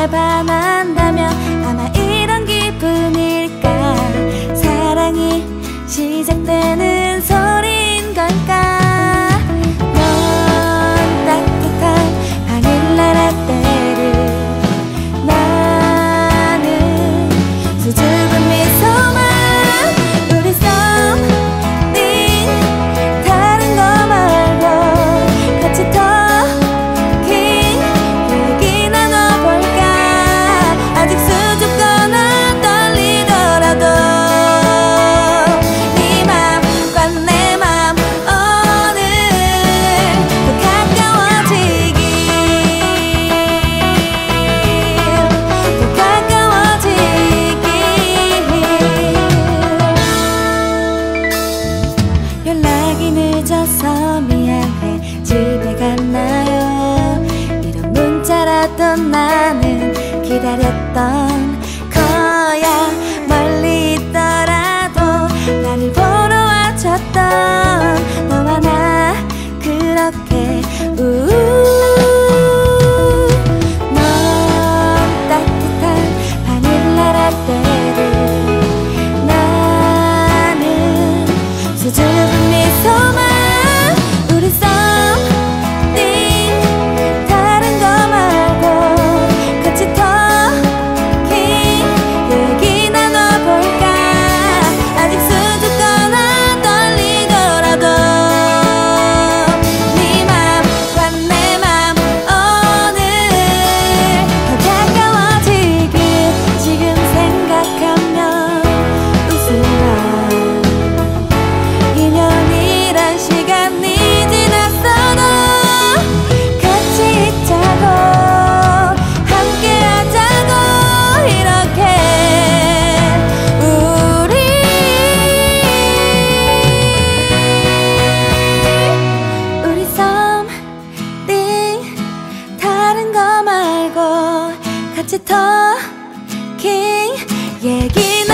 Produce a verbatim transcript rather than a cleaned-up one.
날 반한다면 아마 이런 기분일까. 사랑이 시작되는 소리인 걸까. 넌 따뜻한 바닐라 라떼를, 나는 수줍은 미소만. 우리 썸띵 다른 거 말고 같이 터킹 얘기 나눠볼까. 아직 수줍거나 떨리더라도 네 맘과 내 맘 오늘 더 가까워지길, 더 가까워지길. 연락이 늦어서 미안해, 집에 갔나요? 이런 문자라도 나는 기다렸던 거야. 멀리 있더라도 나를 보러 와줬던 너와 나 그렇게 우우. 넌 따뜻한 바닐라 라떼를, 나는 수줍은 미소만. 우리 썸띵 다른 거 말고 같이 터킹 얘기 나눠볼까. 아직 수줍거나 떨리더라도 네 맘과 내 맘 오늘 더 가까워지길. 지금 생각하면 웃으라. 인연이란 시간이 지났어도 같이 있자고, 함께 하자고. 이렇게 우리 우리 썸띵 다른 거 말고 같이 터킹 얘기